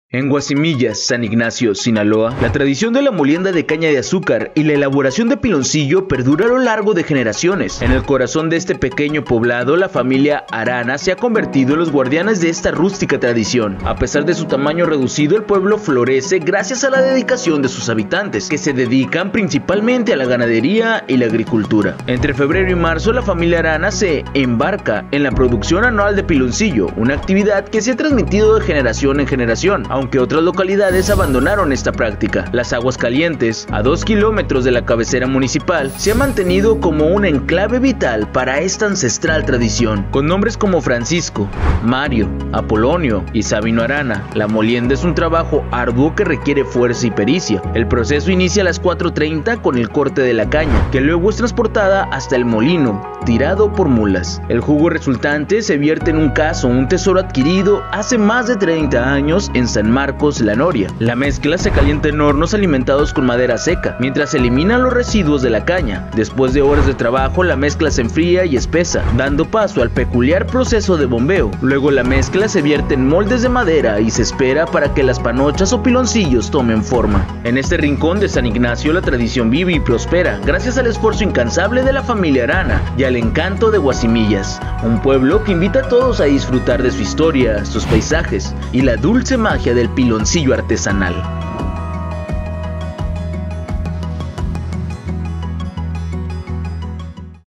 En Guasimillas, San Ignacio, Sinaloa, la tradición de la molienda de caña de azúcar y la elaboración de piloncillo perdura a lo largo de generaciones. En el corazón de este pequeño poblado, la familia Arana se ha convertido en los guardianes de esta rústica tradición. A pesar de su tamaño reducido, el pueblo florece gracias a la dedicación de sus habitantes, que se dedican principalmente a la ganadería y la agricultura. Entre febrero y marzo, la familia Arana se embarca en la producción anual de piloncillo, una actividad que se ha transmitido de generación en generación, aunque otras localidades abandonaron esta práctica. Las Aguascalientes, a 2 kilómetros de la cabecera municipal, se ha mantenido como un enclave vital para esta ancestral tradición. Con nombres como Francisco, Mario, Apolonio y Sabino Arana, la molienda es un trabajo arduo que requiere fuerza y pericia. El proceso inicia a las 4:30 con el corte de la caña, que luego es transportada hasta el molino, tirado por mulas. El jugo resultante se vierte en un cazo, un tesoro adquirido hace más de 30 años en San Marcos, La Noria. La mezcla se calienta en hornos alimentados con madera seca, mientras se eliminan los residuos de la caña. Después de horas de trabajo, la mezcla se enfría y espesa, dando paso al peculiar proceso de bombeo. Luego la mezcla se vierte en moldes de madera y se espera para que las panochas o piloncillos tomen forma. En este rincón de San Ignacio, la tradición vive y prospera, gracias al esfuerzo incansable de la familia Arana y al encanto de Guasimillas, un pueblo que invita a todos a disfrutar de su historia, sus paisajes y la dulce magia del piloncillo artesanal.